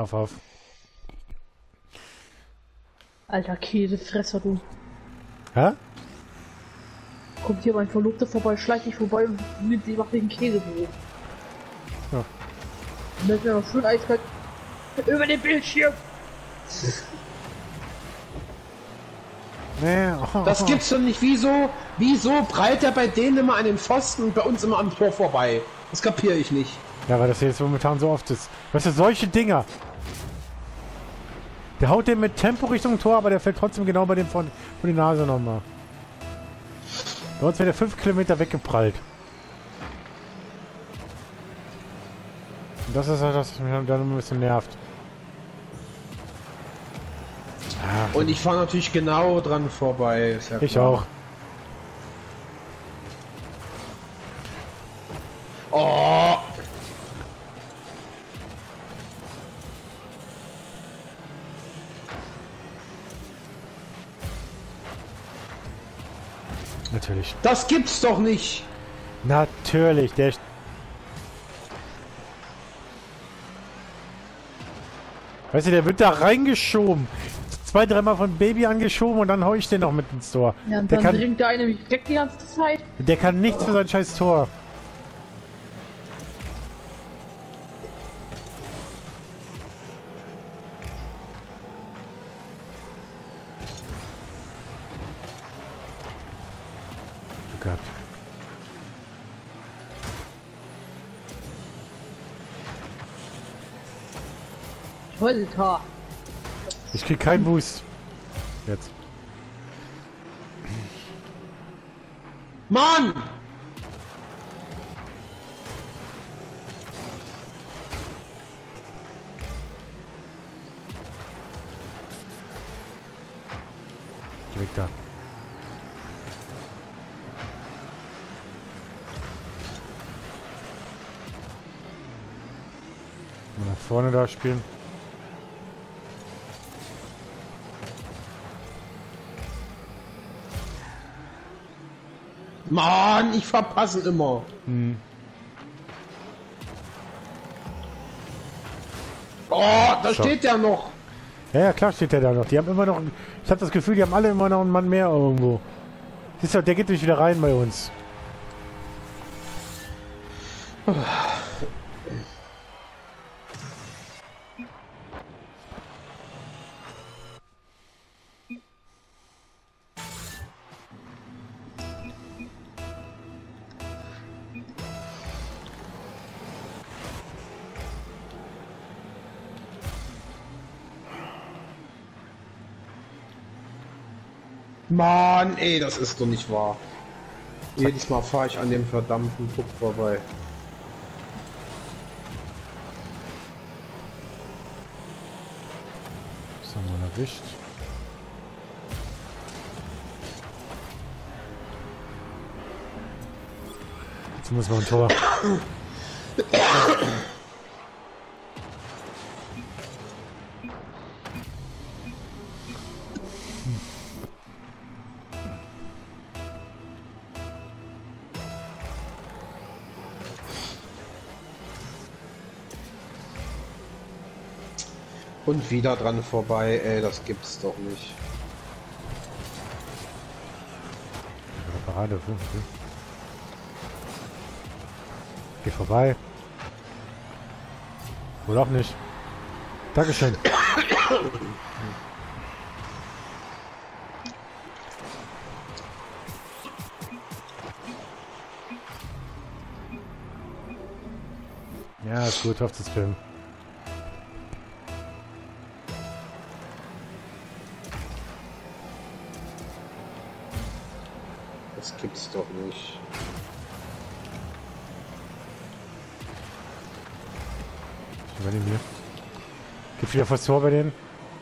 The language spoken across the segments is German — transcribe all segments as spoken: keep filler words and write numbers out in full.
Pass auf. Alter Käsefresser, du. Hä? Kommt hier mein Verlobter vorbei, schleicht dich vorbei und nimmt sie macht den Käsebrot. Ja. Und dann ist ja noch schön eiskalt über den Bildschirm. Nee, oh, Das oh. gibt's doch nicht. Wieso, wieso prallt er bei denen immer an den Pfosten und bei uns immer am Tor vorbei? Das kapiere ich nicht. Ja, weil das jetzt momentan so oft ist. Weißt du, solche Dinger. Der haut den mit Tempo Richtung Tor, aber der fällt trotzdem genau bei dem von, von die Nase nochmal. Bei uns wäre der fünf Kilometer weggeprallt. Und das ist halt das, was mich dann ein bisschen nervt. Ah, Und ich fahre natürlich genau dran vorbei. Ist ja ich klar. auch. Oh! Natürlich. Das gibt's doch nicht! Natürlich, der... Weißt du, der wird da reingeschoben. Zwei, dreimal von Baby angeschoben und dann hau ich den noch mit ins Tor. Ja, und der, dann kann, dringt der eine mich weg die ganze Zeit. der kann nichts für sein scheiß Tor. Oh Gott. Alter. Ich krieg keinen Boost. Jetzt. Mann! Geh weg da. Mal nach vorne da spielen. Mann, ich verpasse immer. Hm. Oh, da So. steht ja noch. Ja, ja, klar steht der da noch. Die haben immer noch... Ich habe das Gefühl, die haben alle immer noch einen Mann mehr irgendwo. Siehst du, der geht nicht wieder rein bei uns. Mann, ey, das ist doch nicht wahr. Jedes Mal fahre ich an dem verdammten Puck vorbei. Das haben wir erwischt. Jetzt muss man ein Tor. Und wieder dran vorbei, ey, das gibt's doch nicht. Parade. Geh vorbei. Wohl auch nicht. Dankeschön. Ja, ist gut, auf das Film. Das gibt's doch nicht. Ich übernehme hier. Geht wieder vors Tor bei denen.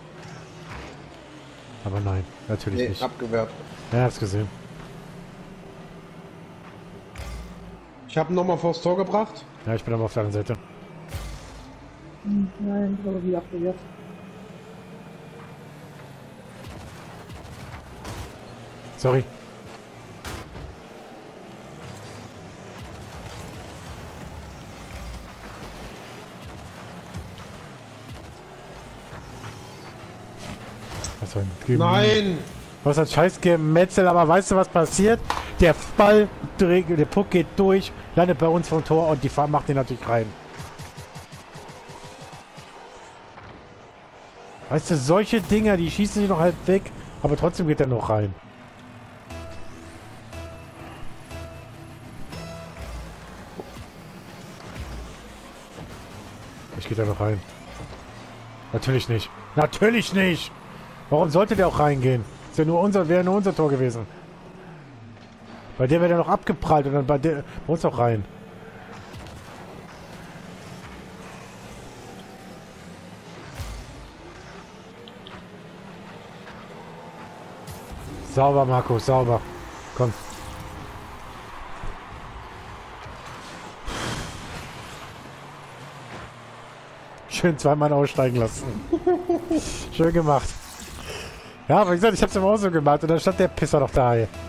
Aber nein, natürlich Nee, nicht. abgewehrt. Ja, hab's gesehen. Ich habe ihn nochmal vors Tor gebracht. Ja, ich bin aber auf der anderen Seite. Hm, nein, aber wie abgewehrt. Sorry. ein Gem Nein! Was ein scheiß Gemetzel, aber weißt du, was passiert? Der Ball, der Puck geht durch, landet bei uns vom Tor und die Fahrt macht den natürlich rein. Weißt du, solche Dinger, die schießen sich noch halb weg, aber trotzdem geht er noch rein. Ich gehe da noch rein. Natürlich nicht. Natürlich nicht! Warum sollte der auch reingehen? Ist ja nur unser, wäre nur unser Tor gewesen. Bei der wäre der noch abgeprallt und dann bei der bei uns auch rein. Sauber, Marco, sauber. Komm. Schön zweimal aussteigen lassen. Schön gemacht. Ja, aber wie gesagt, ich hab's immer auch so gemacht und dann stand der Pisser noch da. Ey.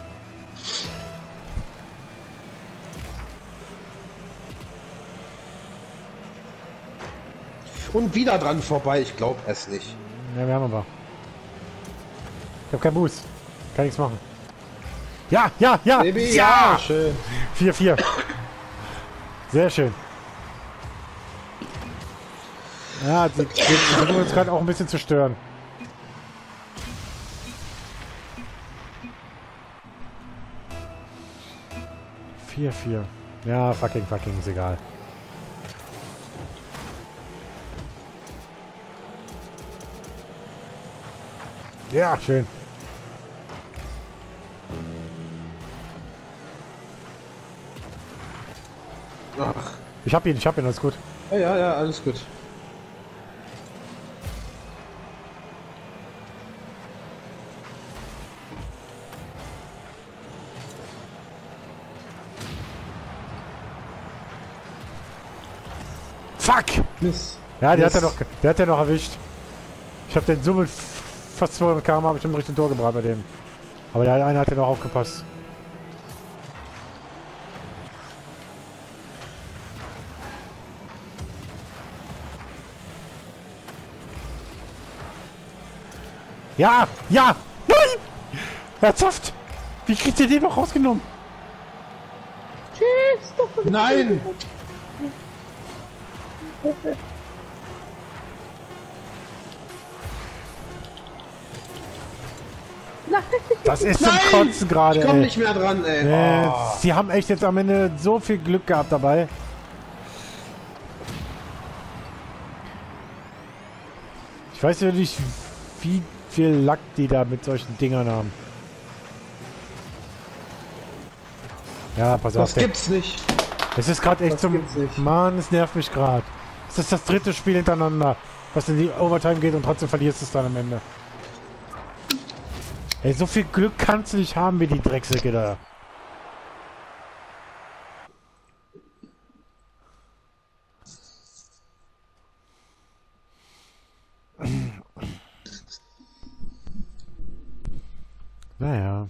Und wieder dran vorbei, ich glaube es nicht. Ja, wir haben aber. Ich hab keinen Boost. Kann nichts machen. Ja, ja, ja! Baby, ja! ja, schön. vier vier. Sehr schön. Ja, die, die, die versuchen uns gerade auch ein bisschen zu stören. vier vier. Ja, fucking, fucking, ist egal. Ja, schön. Ach. Ich hab ihn, ich hab ihn, alles gut. Ja, ja, ja, alles gut. Fuck! Mist. Ja, der Mist. hat er noch, der hat er noch erwischt. Ich hab den Summe fast zweihundert Kilometer habe ich im richtigen Tor gebracht bei dem. Aber der eine hat ja noch aufgepasst. Ja! Ja! Nein! Herzhaft! Wie kriegt ihr den noch rausgenommen? Tschüss, doch. Nein! Nein. Das ist zum Nein! Kotzen gerade, Ich komm ey. nicht mehr dran, ey. Äh, Oh. Sie haben echt jetzt am Ende so viel Glück gehabt dabei. Ich weiß ja nicht, wie viel Lack die da mit solchen Dingern haben. Ja, pass auf. Das gibt's nicht. Es ist gerade echt das zum... gibt's nicht. Mann, es nervt mich gerade. Es ist das dritte Spiel hintereinander, was in die Overtime geht und trotzdem verlierst du es dann am Ende. Ey, so viel Glück kannst du nicht haben wie die Drecksäcke da. Naja.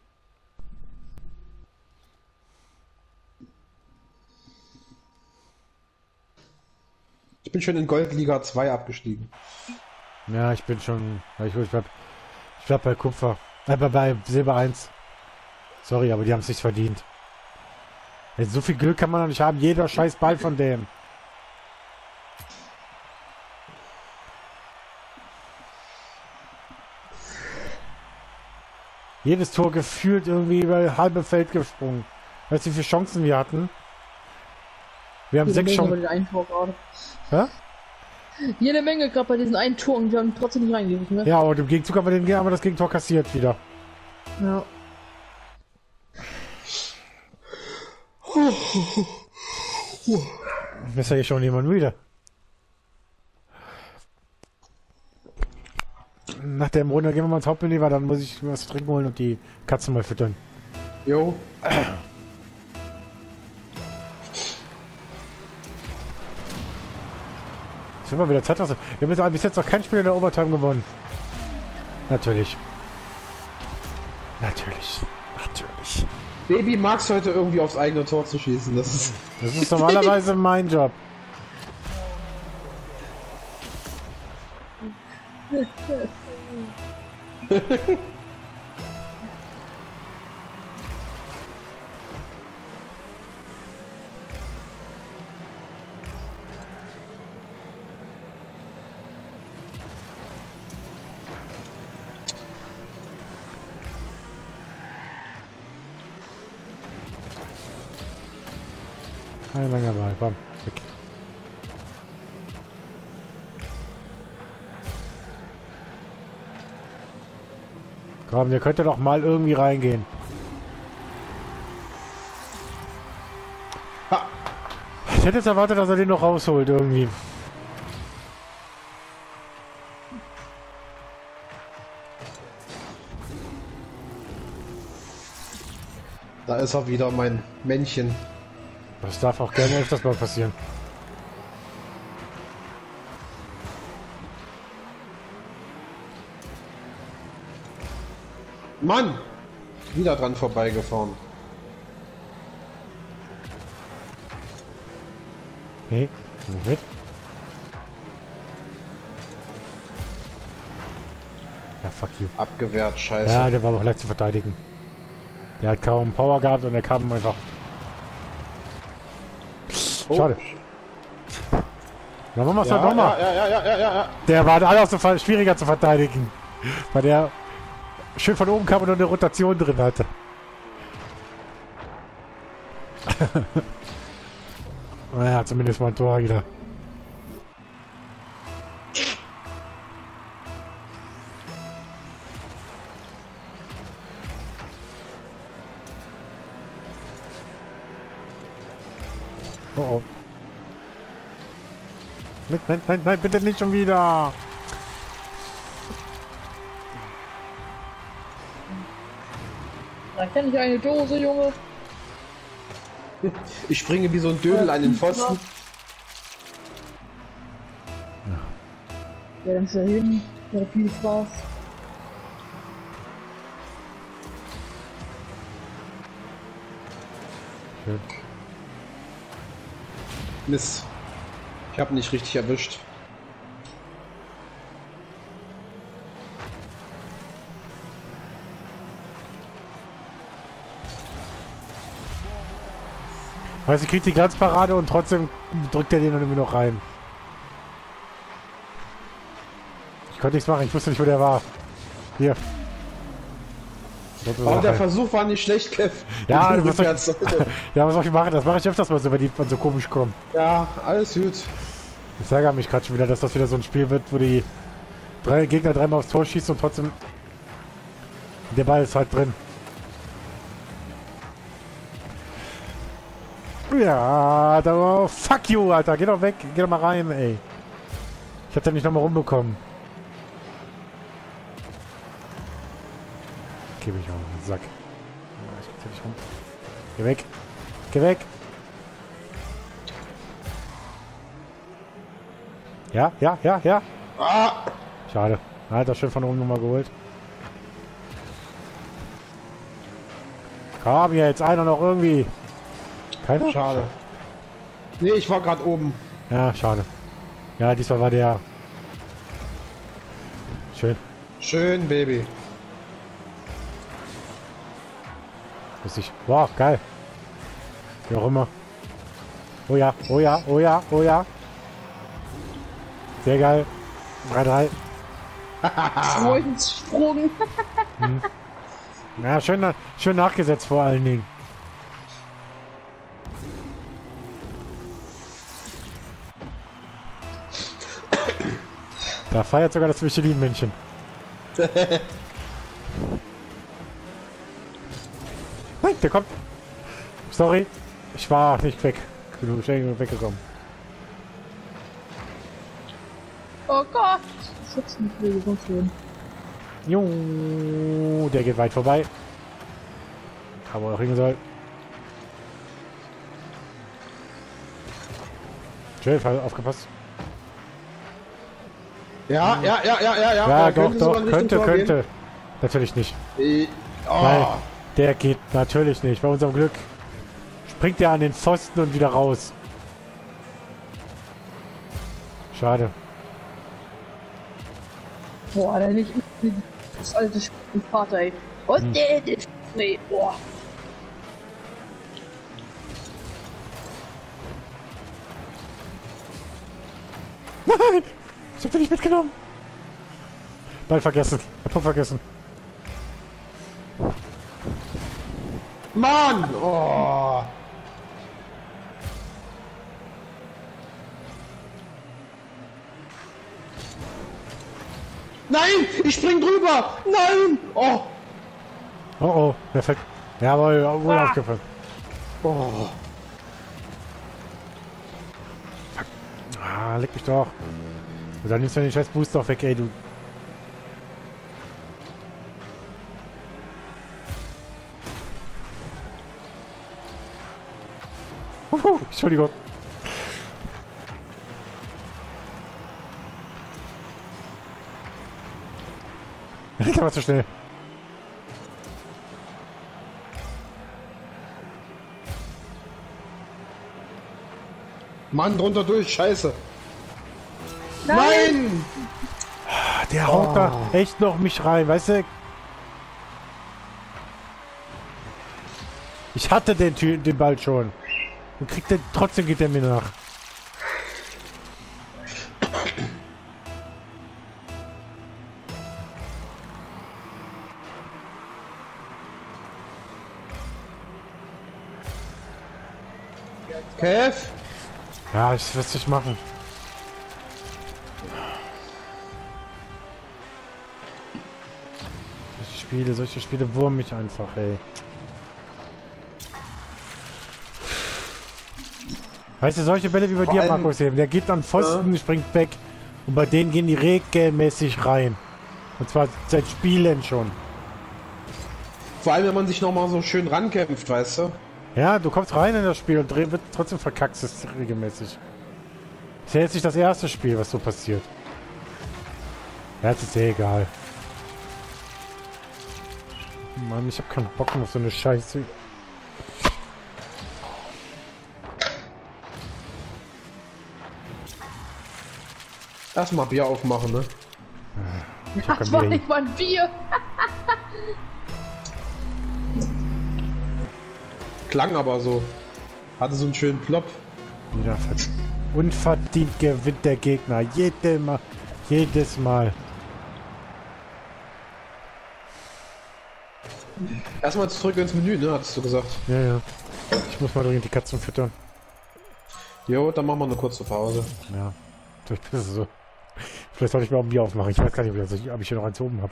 Ich bin schon in Goldliga zwei abgestiegen. Ja, ich bin schon... Ich, ich bleib, ich bleib bei Kupfer. Äh, bei, bei Silber eins. Sorry, aber die haben es nicht verdient. Ey, so viel Glück kann man doch nicht haben. Jeder scheiß Ball von dem. Jedes Tor gefühlt irgendwie über halbe Feld gesprungen. Weißt du, wie viele Chancen wir hatten? Wir haben Jede sechs Menge Chancen. bei den einen Tor gerade. Hä? Jede Menge gerade bei diesen einen Tor und wir haben trotzdem nicht reingewiesen, ne? Ja, und im Gegenzug haben wir, den, haben wir das Gegentor kassiert wieder. Ja. Ist ja hier schon jemand müde. Nach der Runde gehen wir mal ins Hauptmenü, weil dann muss ich was zu trinken holen und die Katzen mal füttern. Jo. Es wird mal wieder Zeit. Wir haben jetzt bis jetzt noch kein Spiel in der Overtime gewonnen. Natürlich. Natürlich. Natürlich. Baby magst heute irgendwie aufs eigene Tor zu schießen. Das ist. Das ist normalerweise mein Job. Ein langer Ball, komm, weg. Komm, der könnte doch mal irgendwie reingehen. Ha. Ich hätte jetzt erwartet, dass er den noch rausholt irgendwie. Da ist er wieder, mein Männchen. Das darf auch gerne öfters mal passieren. Mann! Wieder dran vorbeigefahren. Hey, mit? Ja, fuck you. Abgewehrt, scheiße. Ja, der war aber auch leicht zu verteidigen. Der hat kaum Power gehabt und er kam einfach. Oh. Schade. Dann machen wir es Ja, doch nochmal. ja, ja, ja, ja, ja, ja. Der war alles so ver- schwieriger zu verteidigen. Weil der schön von oben kam und noch eine Rotation drin hatte. Naja, zumindest mal ein Tor wieder. Oh oh. Nein, nein, nein, nein, bitte nicht schon wieder. Da kenne ich eine Dose, Junge. Ich springe wie so ein Dödel an den Pfosten. Ja, dann ist er hin. Ja, viel Spaß. Schön. Mist. Ich habe nicht richtig erwischt. Weißt du, kriegt die Glanzparade und trotzdem drückt er den dann irgendwie noch rein. Ich konnte nichts machen, ich wusste nicht, wo der war. Hier. Aber der Versuch war nicht schlecht, Kev. Ja, Du was soll, rückwärts. ja, was soll ich machen? Das mache ich öfters mal so, wenn die von so komisch kommen. Ja, alles gut. Ich ärgere mich gerade schon wieder, dass das wieder so ein Spiel wird, wo die drei Gegner dreimal aufs Tor schießen und trotzdem der Ball ist halt drin. Ja, da, oh, fuck you, Alter, geh doch weg, geh doch mal rein, ey. Ich hab den nicht nochmal rumbekommen. Geh mich auf den Sack. Ja, ich krieg nicht rum. Geh weg. Geh weg. Ja, ja, ja, ja. Ah, Schade. Hat das schön von oben nochmal geholt. Komm jetzt, einer noch irgendwie. Keiner? schade. Nee, ich war gerade oben. Ja, schade. Ja, diesmal war der. Schön. Schön, Baby. Lustig. Wow, geil. Wie auch immer. Oh ja, oh ja, oh ja, oh ja. Sehr geil. drei drei. Freudensprung. Ja, schön, na- schön nachgesetzt vor allen Dingen. Da feiert sogar das Michelin-Männchen. Nein, der kommt. Sorry, ich war nicht weg. Genug schnell weggekommen. Oh Gott. Schutz mich, will sonst würden. Jo, der geht weit vorbei. Da wo er noch hin soll. Schön, Fall aufgepasst. Ja, ja, ja, ja, ja, ja. Ja, Der doch, sogar doch, in Richtung könnte, Tor könnte. Natürlich nicht. gehen. Äh, Nein, Oh, der geht natürlich nicht. Bei unserem Glück springt er an den Pfosten und wieder raus. Schade. Boah, der nicht. Das alte Sch- Vater, ey. Und hm. der, der Sch- nee, boah. Nein! Ich hab den nicht mitgenommen. Ball vergessen. Hab vergessen. Mann! Oh. Nein! Ich spring drüber! Nein! Oh! Oh oh, perfekt. Jawohl, wohl Ah. aufgefallen. Oh! Ah, leck mich doch. Und dann nimmst du den scheiß Booster doch weg, ey, du. Uhu, Entschuldigung. Der war zu schnell. Mann, drunter durch, scheiße! Nein! Nein! Der haut Oh. da echt noch mich rein, weißt du? Ich hatte den, Tü- den Ball schon. Und kriegt den, trotzdem geht der mir nach. Kev? Ja, ich was ich machen. Solche Spiele, solche Spiele wurmen mich einfach, ey. Weißt du, solche Bälle wie bei Vor dir, allem- Markus, eben, der geht an Pfosten, Ja. springt weg. Und bei denen gehen die regelmäßig rein. Und zwar seit Spielen schon. Vor allem, wenn man sich nochmal so schön rankämpft, weißt du? Ja, du kommst rein in das Spiel und dreh- wird trotzdem verkackst es regelmäßig. Ist ja jetzt nicht das erste Spiel, was so passiert. Ja, das ist sehr egal. Mann, ich hab keinen Bock mehr auf so eine Scheiße. Erstmal Bier aufmachen, ne? Ich hab Das kein war Bier. nicht mal ein Bier. Klang aber so. Hatte so einen schönen Plop. Wieder ver- unverdient gewinnt der Gegner. Jede Mal, jedes Mal. Erstmal zurück ins Menü, ne? Hattest du gesagt. Ja, ja. Ich muss mal dringend die Katzen füttern. Jo, dann machen wir eine kurze Pause. Ja. Vielleicht ist es so. Vielleicht sollte ich mir auch ein Bier aufmachen. Ich weiß gar nicht, ob ich, ob ich hier noch eins oben habe.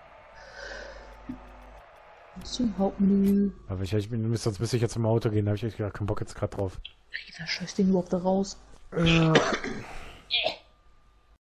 Zum Hauptmenü. Aber ich, ich bin, sonst müsste ich jetzt zum Auto gehen. Da habe ich echt gar keinen Bock jetzt gerade drauf. Krieg ich das Scheißding überhaupt da raus? Äh,